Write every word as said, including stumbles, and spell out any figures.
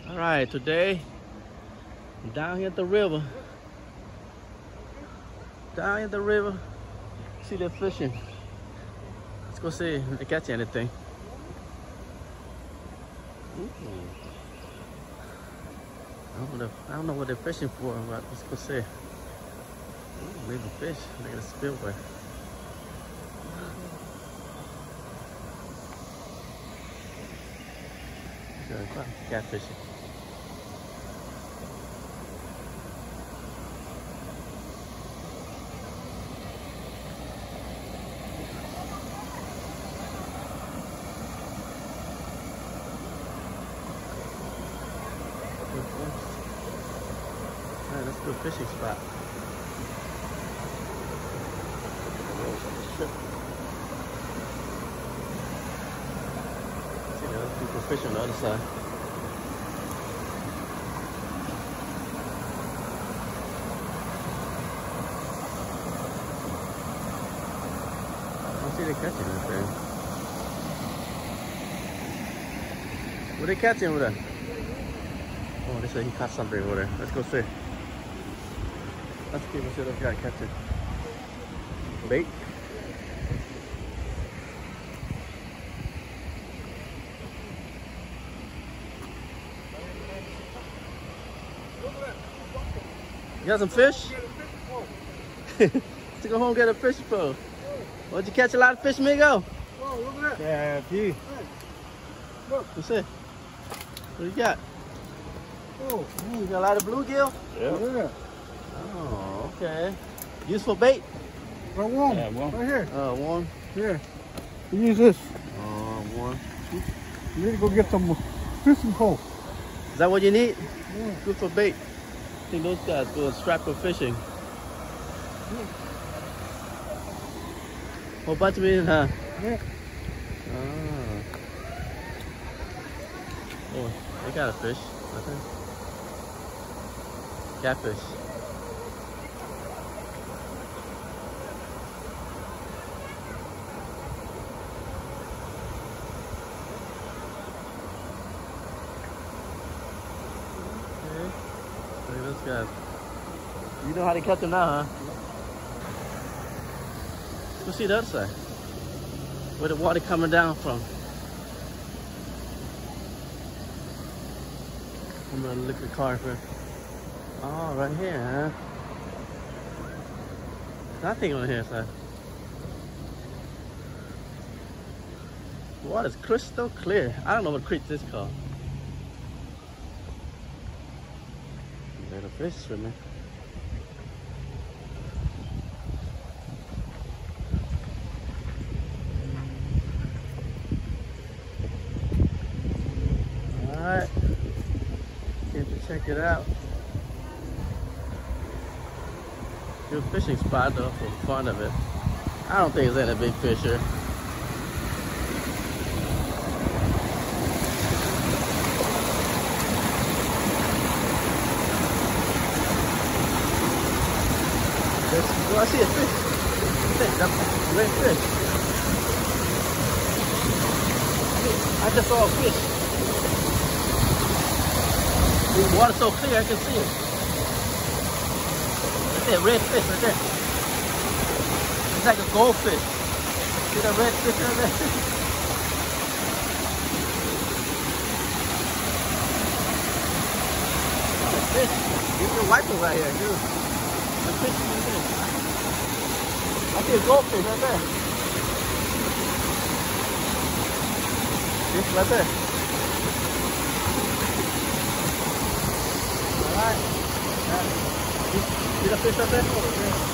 All right, today I'm down here at the river. Down at the river. See they're fishing. Let's go see if they catch anything. Ooh. I don't know. I don't know what they're fishing for, but let's go see. Ooh, maybe fish. Look at the spillway. Catfishing. Alright, let's do a fishing spot. See the other people fishing on the other side. I don't see they catching anything. What are they catching over there? Oh, they said he caught something over there. Let's go see. Let's see what this guy catching. Bait. You got some fish? To go home and get a fish pole. What'd you catch? A lot of fish, amigo? Oh, look at that. Yeah, a few. Hey, look. What's it? What do you got? Oh, You got a lot of bluegill? yeah. Oh, okay. Useful bait? Right one. Yeah, one. Right here. Oh, uh, one. Yeah. You use this. Oh, one. You need to go get some fishing pole. Is that what you need? Yeah. Good for bait. I think those guys do a strap for fishing. Yeah. Whole bunch of it, huh? Yeah. Oh. Oh, they got a fish, I think. Catfish. Okay. Look at this guy. You know how to catch them now, huh? Let's see the other side. Where the water coming down from. I'm gonna look at the car first. Oh, right here, huh? Nothing on here, sir. The water's crystal clear. I don't know what creek this is called. There's a fish swimming. Alright. Came to check it out. Good fishing spot though, for fun of it. I don't think there's any big fish here. Well, I see a fish. Fish, that's a red fish. I just saw a fish. The water's so clear I can see it. Right there, red fish right there. It's like a goldfish. See that red fish right there? Fish. Get your wiper right here, dude. The fish is in there. I see a goldfish right there. Fish right there. Alright. See the fish right there?